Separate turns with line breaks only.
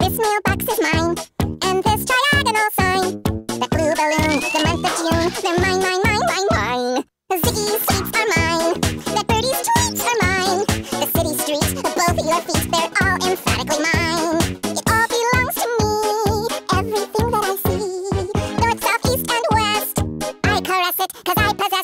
This mailbox is mine, and this triagonal sign. That blue balloon, the month of June, they're mine, mine, mine, mine, mine. Ziggy's sweets are mine, that birdie's tweets are mine. The city streets, both of your feet, they're all emphatically mine. It all belongs to me, everything that I see. North, south, east, and west, I caress it, 'cause I possess